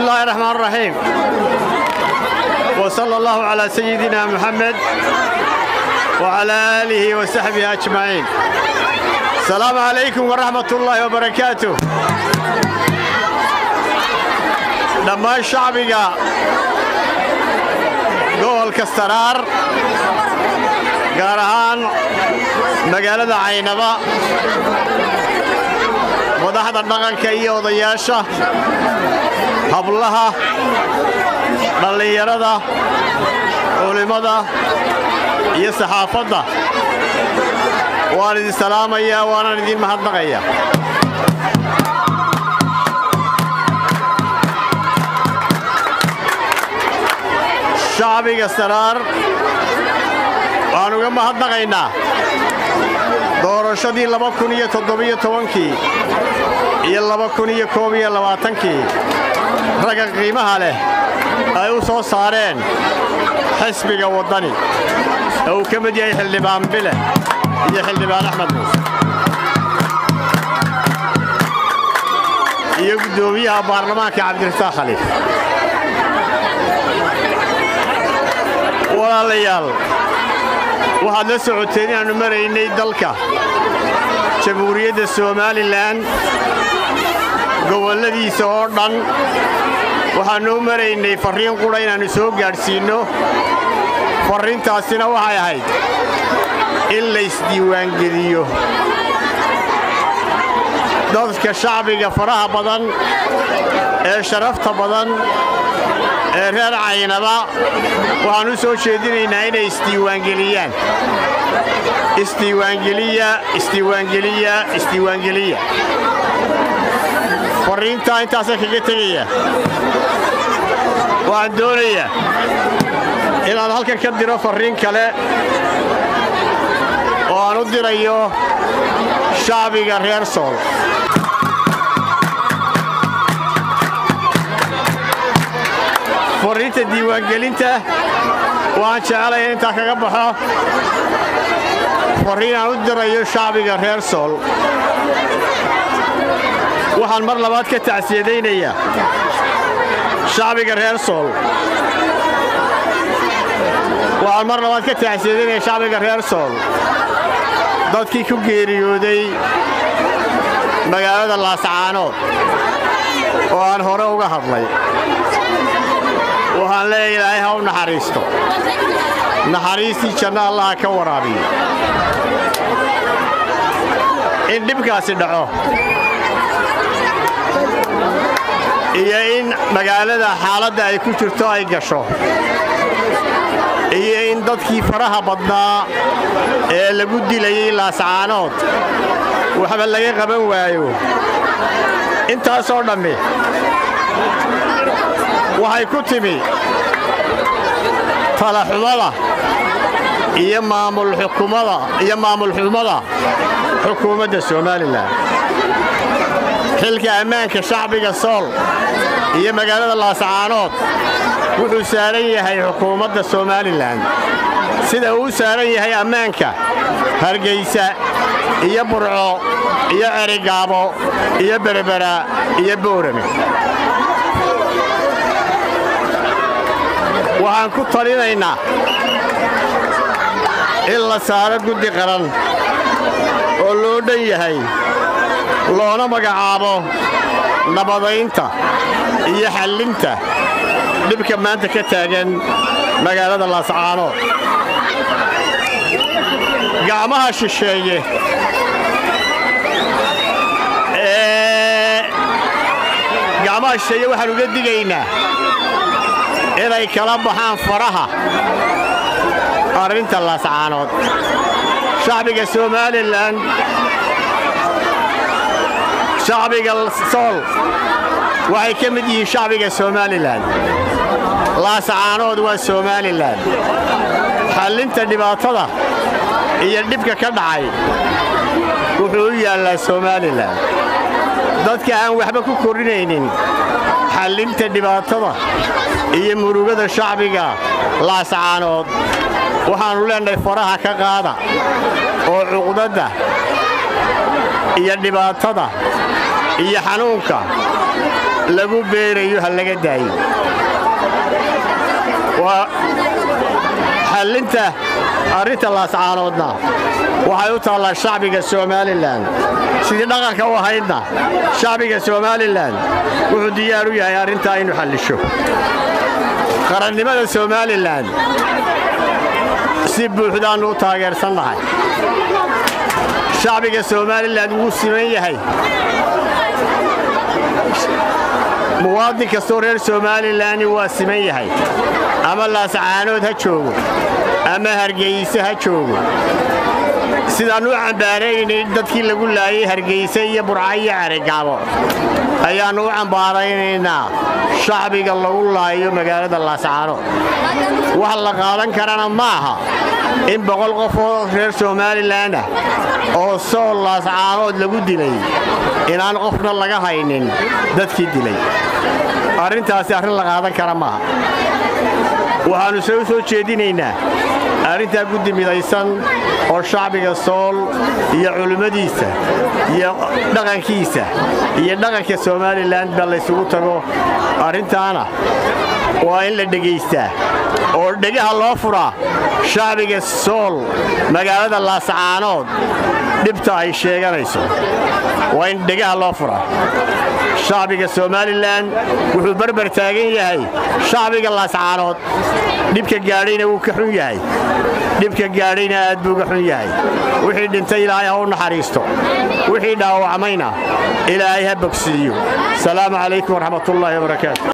الله الرحمن الرحيم وصلى الله على سيدنا محمد وعلى آله وصحبه أجمعين. السلام عليكم ورحمة الله وبركاته. لما الشعبي قول كسترار قارهان مقالة عينبا مدحض النغن كي وضياشة hablaha dhalinyarada culimada iyo saxaafadda waan idin salaamayaa waana idin mahadnaqayaa. shacbiga Saraar waan uga mahadnaqaynaa doorashadii 2017 iyo 2021 raga qiimaha leh ay u soo saareen xisbiga wadani oo ka mid yahay xildhibaan Bile iyo xildhibaan Axmed Muuse iyo gudoomiyaha baarlamaanka Cabdirasaaq Khaliif. walaalayaal waxaad la socoteen inaanu maraynay dalka jamhuuriyadda Somaliland goboladiisa oo dhan waxaanu maraynay fariin qura inaanu soo gaarsiino. fariintaasina waxay ahayd in la isdiiwaan geliyo dadka shacbiga faraha badan ee sharafta badan ee reer Caynaba waxaanu soo jeedinaynaa inay isdiiwaan geliyaan. isdiiwaan geliya fariinta intaas kaga tagaya. waxaan doonayaa inaan halkan ka diro fariin kale oo aan u dirayo shacbiga reer Sool. fariinta diiwaangelinta waan jecelahay inta kaga baxo fariin aan u dirayo shacbiga reer Sool. waxaan mar labaad ka tacsiyadeynayaa shacbiga reer Sool. waxaan mar labaad ka tacsiyadeynayaa shacbiga reer Sool dadkii ku geeriyooday magaalada Laascaanood oo aan hore uga hadlay. waxaan leeyahay ha u naxariisto naxariistii janno Allah ka waraabiyo. in dhibkaasi dhaco iyo in magaalada xaaladda ay ku jirto ay gasho iyo in dadkii faraha badnaa ee lagu dilayay Laascaanood waxba laga qaban waayo. intaas oo dhammi waxay ku timi talaxumada iyo maamul xumada xukuumadda Somaliland. xilka ammaanka shacbiga Sool iyo magaalada Laascaanood wuxuu saaran yahay xukuumadda Somaliland sida uu saaran yahay ammaanka Hargeysa iyo Burco iyo Erigaabo iyo Berbera iyo Boorame. waxaan ku talinaynaa in la saaro guddi qaran oo loo dhan yahay loona magacaabo nabadaynta iyo xallinta dhibka maanta ka taagan magaalada Laascaanood. gacmaha shisheeye waxaan uga digaynaa inay kala baxaan faraha arrinta Laascaanood. shacbiga Somaliland shacbiga Sool waxay ka mid yihiin shacbiga Somaliland. Laascaanood waa Somaliland. xallinta dhibaatada iyo dhibka ka dhacay wuxuu u yaallaa Somaliland. dadka aan waxba ku korinaynin xallinta dhibaatada iyo murugada shacbiga Laascaanood waxaanu leenahay faraha ka qaada oo cuqdada iyo dhibaatada iyo xanuunka lagu beerayo ha laga daayo waa xallinta arrinta laascaanoodna waxay u taallaa shacbiga Somaliland sidii dhaqanka u ahaydna shacbiga Somaliland wuxuu diyaar u yahay arrinta inuu xallisho qarannimada Somaliland si buuxda u taageersanahay shacbiga Somaliland wuu siman yahay muwaadin kastoo reer Somaliland waa siman yahay ama laascaanood ha joogo ama Hargeysa ha joogo sidaan u cambaaraynay dadkii lagu laayay Hargeysa iyo Burco iyo Caregaabo ayaan u cambaaraynaynaa shacbiga lagu laayo magaalada Laascaanood wax la qaadan karana maaha in 100 qof oo reer Somaliland oo soo Laascaanood lagu dilay inaan qofna laga haynin dadkii dilay arrintaasi arrin la qaadan kara maaha waxaanu soo jeedinaynaa arrinta guddi midaysan oo shacbiga Sool iyo culimadiisa iyo dhaqankiisa iyo dhaqanka Somaliland bal isugu tago arrintaana waa in la dhageystaa oo dhagaha loo furaa shacbiga Sool magaalada Laascaanood dhibta ay sheeganayso waa in dhagaha loo furaa shacbiga Somaliland wuxuu barbar taagan yahay shacbiga Laascaanood dhibka gaadhayna wuu ka xun yahay dhibka gaadhayna aad buu ka xun yahay wixii dhintay Ilaahay ha u naxariisto wixii dhaawacmayna Ilaahay ha bogsiiyo salaamu calaykum wa rahmatullaahi wa barakaatuh